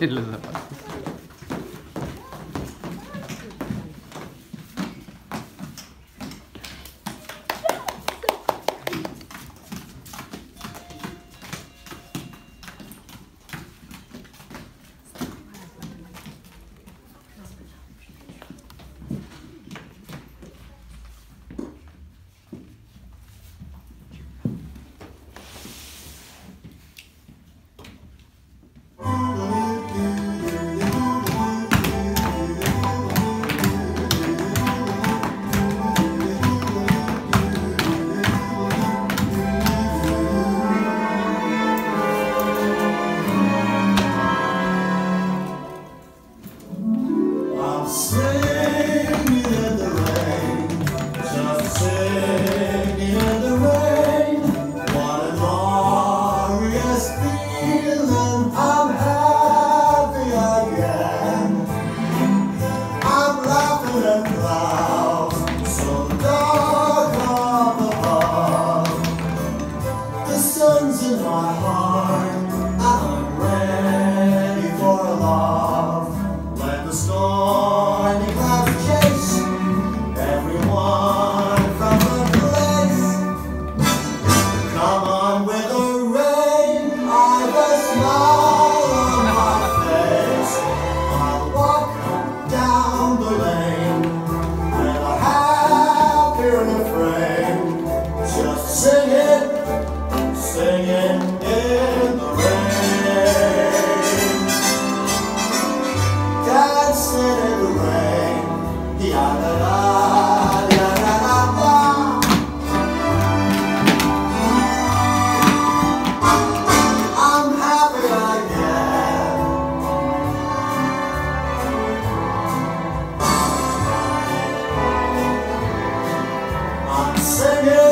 los zapatos. In my heart, I'm ready for a love. Let the stormy clouds chase everyone from the place. Come on with the rain, I've a smile on my face. I'll walk down the lane with a happy refrain. Just sing it. Singing in the rain, dancing in the rain, ya-da-da, ya-da-da-da. I'm happy again. I'm singing.